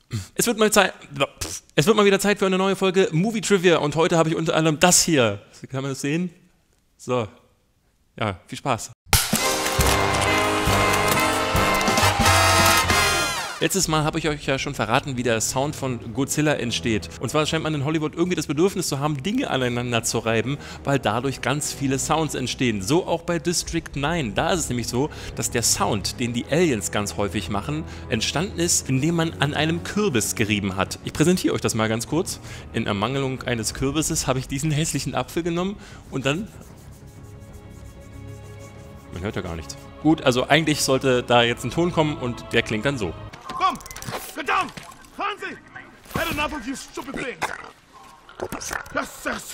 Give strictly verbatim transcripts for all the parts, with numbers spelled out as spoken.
Es wird mal Zeit, es wird mal wieder Zeit für eine neue Folge Movie Trivia und heute habe ich unter anderem das hier. Kann man das sehen? So, ja, viel Spaß. Letztes Mal habe ich euch ja schon verraten, wie der Sound von Godzilla entsteht. Und zwar scheint man in Hollywood irgendwie das Bedürfnis zu haben, Dinge aneinander zu reiben, weil dadurch ganz viele Sounds entstehen. So auch bei District neun. Da ist es nämlich so, dass der Sound, den die Aliens ganz häufig machen, entstanden ist, indem man an einem Kürbis gerieben hat. Ich präsentiere euch das mal ganz kurz. In Ermangelung eines Kürbisses habe ich diesen hässlichen Apfel genommen und dann... Man hört ja gar nichts. Gut, also eigentlich sollte da jetzt ein Ton kommen und der klingt dann so. Come! Get down! Hansi! Had enough of you stupid things! Yes, yes!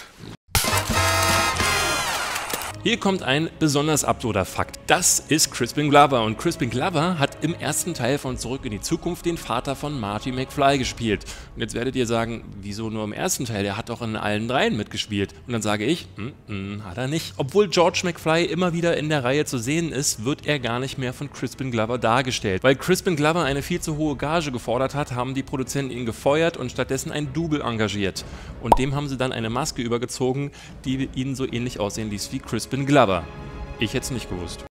Hier kommt ein besonders absurder Fakt. Das ist Crispin Glover und Crispin Glover hat im ersten Teil von Zurück in die Zukunft den Vater von Marty McFly gespielt. Und jetzt werdet ihr sagen, wieso nur im ersten Teil? Der hat doch in allen dreien mitgespielt. Und dann sage ich, mm, mm, hat er nicht. Obwohl George McFly immer wieder in der Reihe zu sehen ist, wird er gar nicht mehr von Crispin Glover dargestellt. Weil Crispin Glover eine viel zu hohe Gage gefordert hat, haben die Produzenten ihn gefeuert und stattdessen ein Double engagiert. Und dem haben sie dann eine Maske übergezogen, die ihnen so ähnlich aussehen ließ wie Crispin Glover. Ich hätte es nicht gewusst.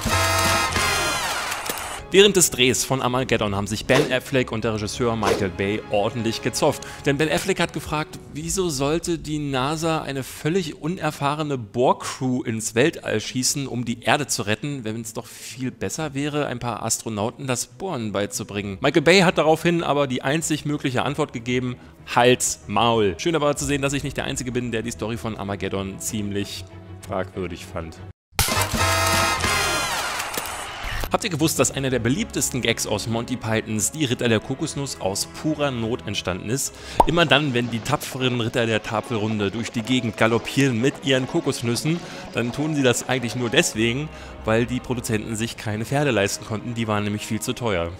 Während des Drehs von Armageddon haben sich Ben Affleck und der Regisseur Michael Bay ordentlich gezofft. Denn Ben Affleck hat gefragt, wieso sollte die NASA eine völlig unerfahrene Bohrcrew ins Weltall schießen, um die Erde zu retten, wenn es doch viel besser wäre, ein paar Astronauten das Bohren beizubringen. Michael Bay hat daraufhin aber die einzig mögliche Antwort gegeben, Hals, Maul. Schön aber zu sehen, dass ich nicht der Einzige bin, der die Story von Armageddon ziemlich fragwürdig fand. Habt ihr gewusst, dass einer der beliebtesten Gags aus Monty Pythons Die Ritter der Kokosnuss aus purer Not entstanden ist? Immer dann, wenn die tapferen Ritter der Tafelrunde durch die Gegend galoppieren mit ihren Kokosnüssen, dann tun sie das eigentlich nur deswegen, weil die Produzenten sich keine Pferde leisten konnten, die waren nämlich viel zu teuer.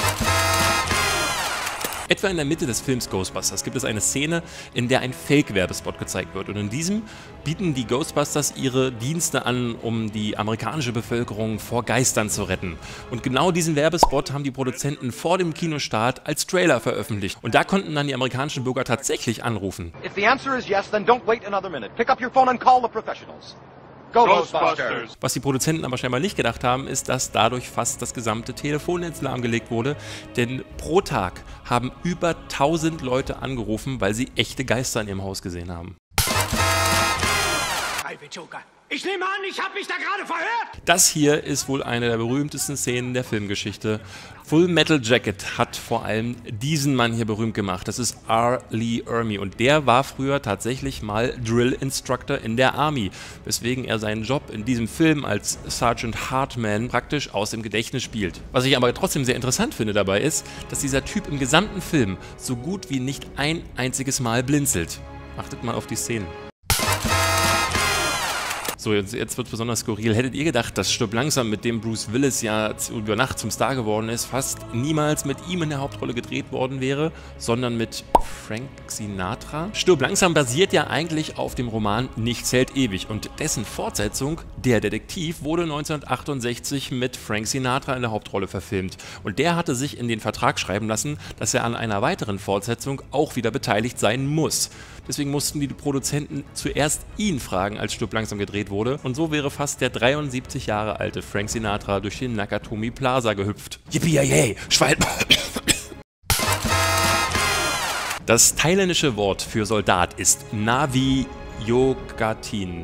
Etwa in der Mitte des Films Ghostbusters gibt es eine Szene, in der ein Fake-Werbespot gezeigt wird. Und in diesem bieten die Ghostbusters ihre Dienste an, um die amerikanische Bevölkerung vor Geistern zu retten. Und genau diesen Werbespot haben die Produzenten vor dem Kinostart als Trailer veröffentlicht. Und da konnten dann die amerikanischen Bürger tatsächlich anrufen. If the answer is yes, then don't wait another minute. Pick up your phone and call the professionals. Go Ghostbusters! Was die Produzenten aber scheinbar nicht gedacht haben, ist, dass dadurch fast das gesamte Telefonnetz lahmgelegt wurde, denn pro Tag haben über tausend Leute angerufen, weil sie echte Geister in ihrem Haus gesehen haben. Ich nehme an, ich habe mich da gerade verhört! Das hier ist wohl eine der berühmtesten Szenen der Filmgeschichte. Full Metal Jacket hat vor allem diesen Mann hier berühmt gemacht. Das ist R. Lee Ermey und der war früher tatsächlich mal Drill Instructor in der Army, weswegen er seinen Job in diesem Film als Sergeant Hartman praktisch aus dem Gedächtnis spielt. Was ich aber trotzdem sehr interessant finde dabei ist, dass dieser Typ im gesamten Film so gut wie nicht ein einziges Mal blinzelt. Achtet mal auf die Szenen. So, jetzt, jetzt wird es besonders skurril. Hättet ihr gedacht, dass Stirb langsam, mit dem Bruce Willis ja über Nacht zum Star geworden ist, fast niemals mit ihm in der Hauptrolle gedreht worden wäre, sondern mit Frank Sinatra? Stirb langsam basiert ja eigentlich auf dem Roman Nichts hält ewig und dessen Fortsetzung, Der Detektiv, wurde neunzehnhundertachtundsechzig mit Frank Sinatra in der Hauptrolle verfilmt. Und der hatte sich in den Vertrag schreiben lassen, dass er an einer weiteren Fortsetzung auch wieder beteiligt sein muss. Deswegen mussten die Produzenten zuerst ihn fragen, als Stirb langsam gedreht wurde. Und so wäre fast der dreiundsiebzig Jahre alte Frank Sinatra durch den Nakatomi Plaza gehüpft. Yippie-yay, Schwein... Das thailändische Wort für Soldat ist Navi-Yogatin.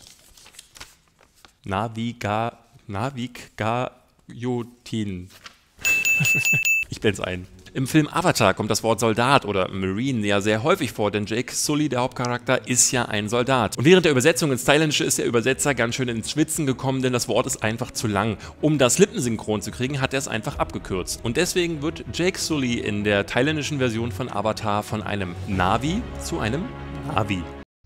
Naviga... Navig-Ga-Yotin. Ich blend's ein. Im Film Avatar kommt das Wort Soldat oder Marine ja sehr häufig vor, denn Jake Sully, der Hauptcharakter, ist ja ein Soldat. Und während der Übersetzung ins Thailändische ist der Übersetzer ganz schön ins Schwitzen gekommen, denn das Wort ist einfach zu lang. Um das lippensynchron zu kriegen, hat er es einfach abgekürzt. Und deswegen wird Jake Sully in der thailändischen Version von Avatar von einem Navi zu einem Navi.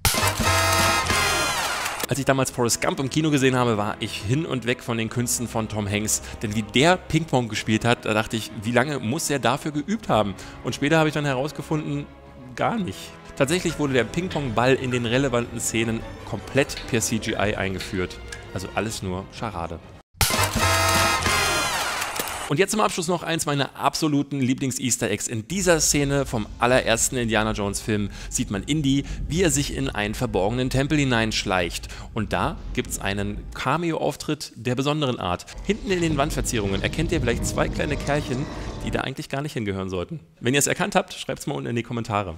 Als ich damals Forrest Gump im Kino gesehen habe, war ich hin und weg von den Künsten von Tom Hanks. Denn wie der Ping-Pong gespielt hat, da dachte ich, wie lange muss er dafür geübt haben? Und später habe ich dann herausgefunden, gar nicht. Tatsächlich wurde der Ping-Pong-Ball in den relevanten Szenen komplett per C G I eingeführt. Also alles nur Scharade. Und jetzt zum Abschluss noch eins meiner absoluten Lieblings-Easter Eggs. In dieser Szene vom allerersten Indiana Jones Film sieht man Indy, wie er sich in einen verborgenen Tempel hineinschleicht. Und da gibt es einen Cameo-Auftritt der besonderen Art. Hinten in den Wandverzierungen erkennt ihr vielleicht zwei kleine Kerlchen, die da eigentlich gar nicht hingehören sollten. Wenn ihr es erkannt habt, schreibt es mal unten in die Kommentare.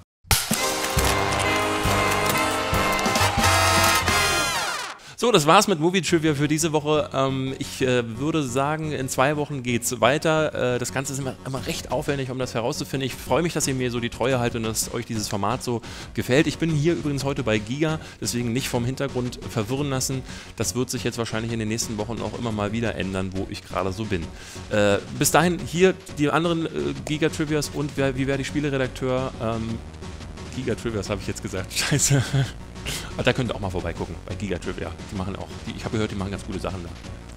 So, das war's mit Movie Trivia für diese Woche. Ähm, ich äh, würde sagen, in zwei Wochen geht's weiter. Äh, das Ganze ist immer, immer recht aufwendig, um das herauszufinden. Ich freue mich, dass ihr mir so die Treue haltet und dass euch dieses Format so gefällt. Ich bin hier übrigens heute bei Giga, deswegen nicht vom Hintergrund verwirren lassen. Das wird sich jetzt wahrscheinlich in den nächsten Wochen auch immer mal wieder ändern, wo ich gerade so bin. Äh, bis dahin hier die anderen äh, Giga Trivias und wer, wie wäre die Spieleredakteur? Ähm, Giga Trivias habe ich jetzt gesagt. Scheiße. Aber da könnt ihr auch mal vorbeigucken bei Giga Trivia. Die machen auch, die, ich habe gehört, die machen ganz gute Sachen da.